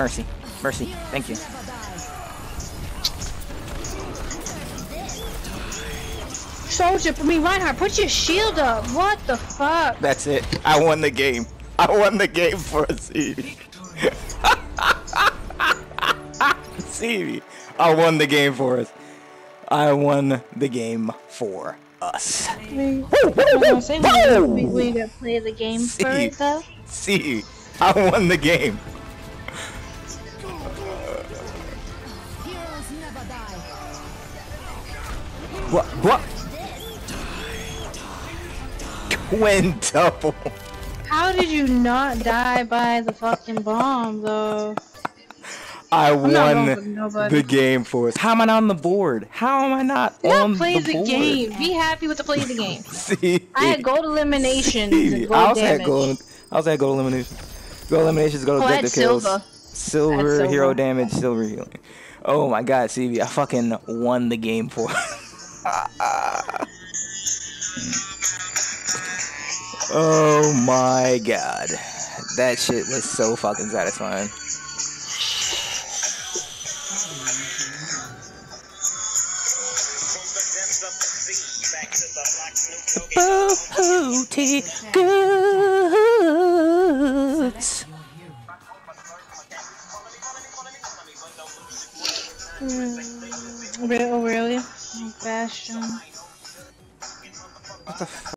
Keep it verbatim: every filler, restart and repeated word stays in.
Mercy. Mercy. Thank you. Soldier, I mean Reinhardt, put your shield up. What the fuck? That's it. I won the game. I won the game for us, Stevie. Stevie, I won the game for us. I won the game for us. We, woo, say we, we, we gotta play the game See, first, though. See, I won the game. What? What? Quintuple. How did you not die by the fucking bomb, though? I I'm won the game for us. How am I not on the board? How am I not not on play the, the board? game. Be happy with the play of the game. See, I had gold eliminations see, and gold I also damage. had gold. I also had gold elimination. Gold eliminations, gold Oh, I had objective kills. silver. Silver, silver. hero damage, silver healing. Oh my god, C B, I fucking won the game for us. Oh my god. That shit was so fucking satisfying. Booty goods. Mm, oh, really? Fashion. What the fuck?